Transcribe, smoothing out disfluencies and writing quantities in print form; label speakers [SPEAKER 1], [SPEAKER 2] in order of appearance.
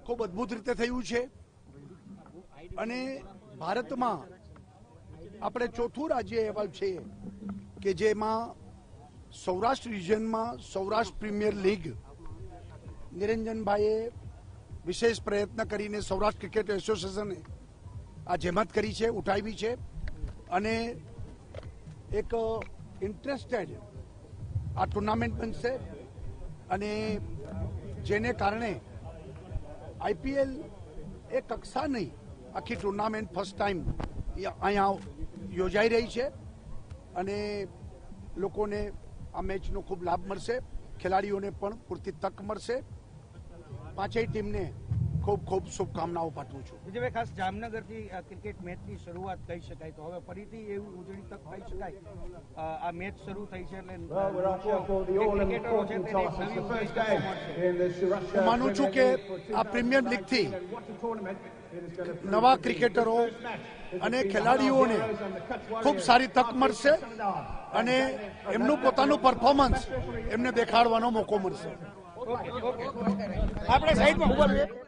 [SPEAKER 1] ખૂબ અદ્ભુત રીતે થયું છે અને ભારતમાં આપણે ચોથું રાજ્ય એવા છે કે જેમાં સૌરાષ્ટ્ર રિજનમાં સૌરાષ્ટ્ર પ્રીમિયર લીગ નિરંજનભાઈએ વિશેષ પ્રયત્ન કરીને સૌરાષ્ટ્ર ક્રિકેટ એસોસિએશને આ જેમત કરી છે, ઉઠાવી છે અને એક ઇન્ટરેસ્ટેડ આ ટુર્નામેન્ટ બનશે અને જેને કારણે આઈપીએલ એ કક્ષા નહીં, આખી ટુર્નામેન્ટ ફર્સ્ટ ટાઈમ અહીંયા યોજાઈ રહી છે અને લોકોને આ મેચનો ખૂબ લાભ મળશે, ખેલાડીઓને પણ પૂરતી તક મળશે. પાંચેય ટીમને ખૂબ ખૂબ શુભકામનાઓ પાઠવું છું.
[SPEAKER 2] વિજયભાઈ, ખાસ જામનગરથી ક્રિકેટ મેચની શરૂઆત કહી શકાય, તો હવે ફરીથી એવું ઉજળી તક કહી શકાય. આ મેચ શરૂ થઈ છે એટલે
[SPEAKER 1] હું માનું છું કે આ પ્રીમિયર લીગથી નવા ક્રિકેટરો અને ખેલાડીઓને ખૂબ સારી તક મળશે અને એમનું પોતાનું પરફોર્મન્સ એમને દેખાડવાનો મોકો મળશે.
[SPEAKER 2] આપણે સાઈડમાં